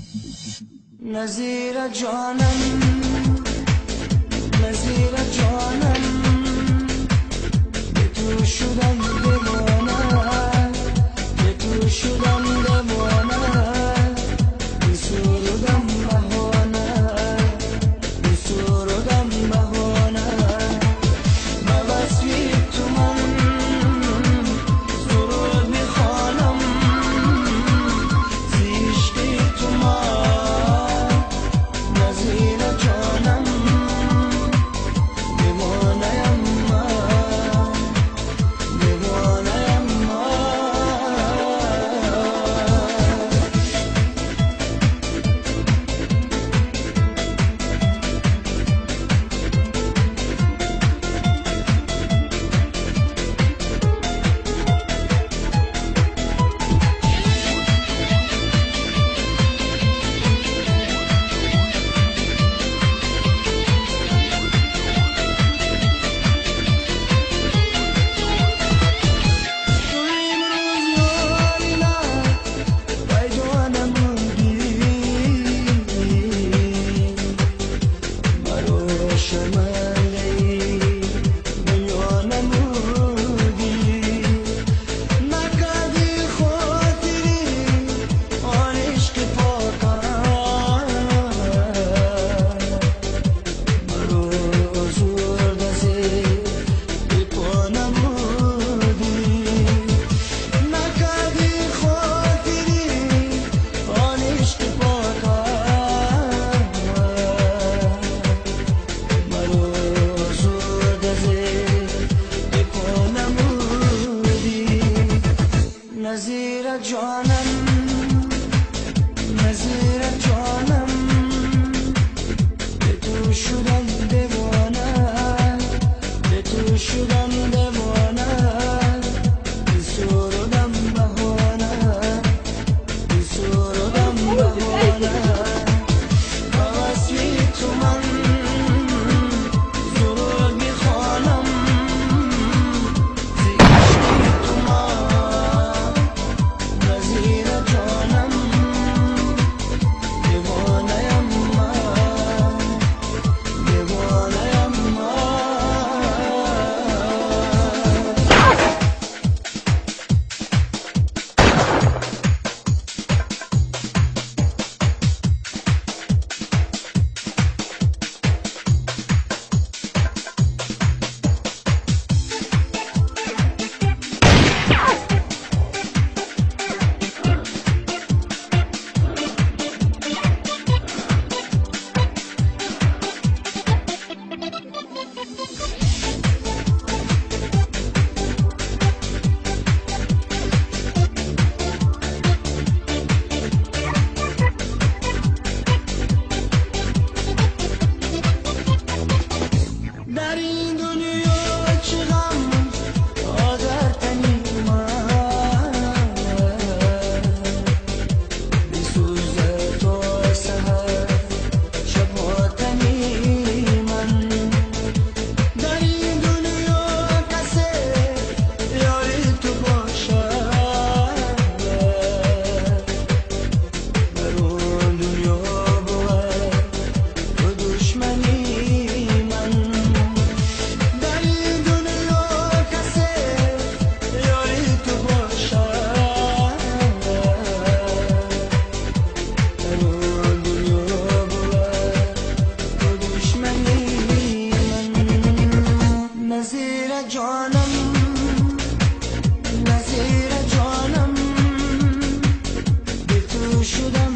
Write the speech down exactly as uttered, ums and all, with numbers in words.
نظیر جانم نظیر جانم به تو شدم دیوانه به تو شدم دیوانه بسرودم بهانه بسرودم بهانه به وصفی تو من سرود میخوانم زیشتی تو من نظیر جانم دیوانه‌ام من دیوانه‌ام من نظیر جانم نظیر جانم به تو شدم دیوانه به تو شدم دیوانه بسرودم بهانه بسرودم بهانه به وصفی تو من سرود میخوانم زیشتی تو من نظیر جانم دیوانه‌ام من دیوانه‌ام من در این دنیا چه غم آذرتنی من بسوزه تا سحر شباتنی من در این دنیا کسی یاری تو باشد در اون دنیا بود تو دشمنی نظیر جانم نظیر جانم به تو شدم